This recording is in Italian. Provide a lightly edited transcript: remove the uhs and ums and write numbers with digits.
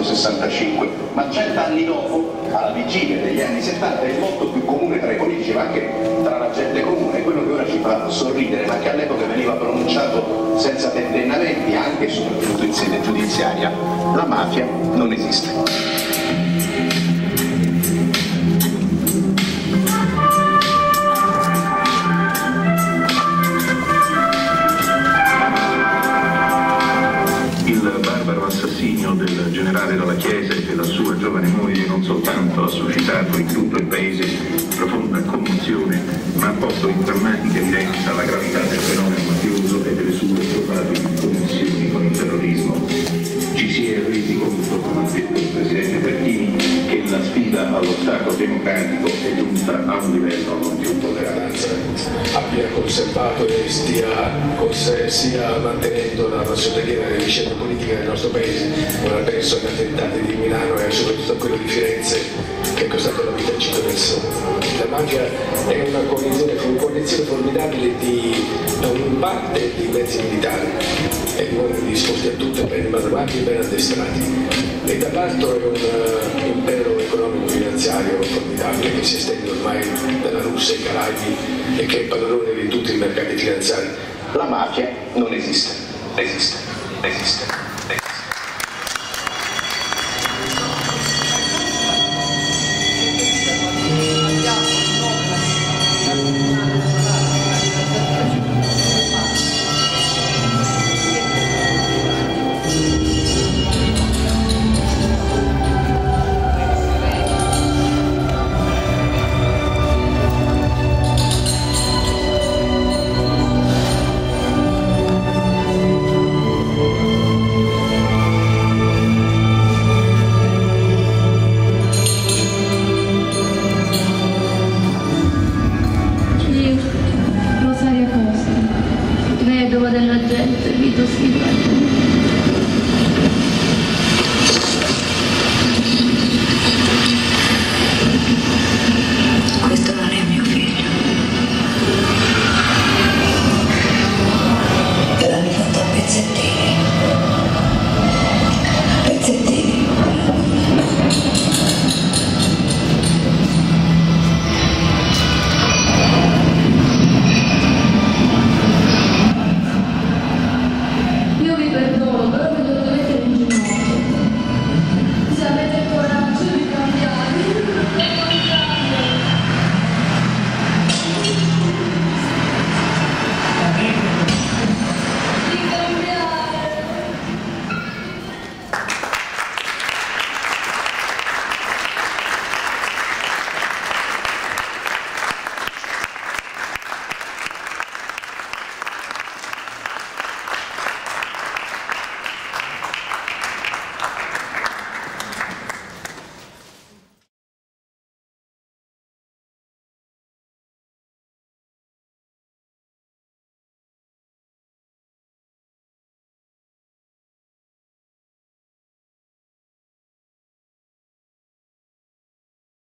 1965, ma 100 anni dopo, alla vigilia degli anni 70, è molto più comune tra i politici, ma anche tra la gente comune, quello che ora ci fa sorridere, ma che all'epoca veniva pronunciato senza tentennamenti, anche e soprattutto in sede giudiziaria: la mafia non esiste. Del generale Dalla Chiesa e della sua giovane moglie non soltanto ha suscitato in tutto il paese profonda commozione, ma ha posto in drammatica evidenza la gravità del fenomeno mafioso e delle sue probabili connessioni con il terrorismo. Ci si è resi conto, come ha detto il Presidente Pertini, che la sfida allo Stato democratico è giunta a un livello non più tollerabile. Abbia conservato e stia mantenendo la massoneria nelle vicende politiche del nostro paese. Ora penso agli attentati di Milano e soprattutto a quello di Firenze, che è costato la vita a 5 persone. La mafia è una coalizione formidabile da una parte di mezzi militari e di uomini disposti a tutto, ben manovati e ben addestrati, e dall'altro è un impero economico-finanziario formidabile che si estende ormai dalla Russia ai Caraibi e che è padrone di tutti i mercati finanziari. La mafia non esiste, esiste, esiste. Della gente, Vito Schifani.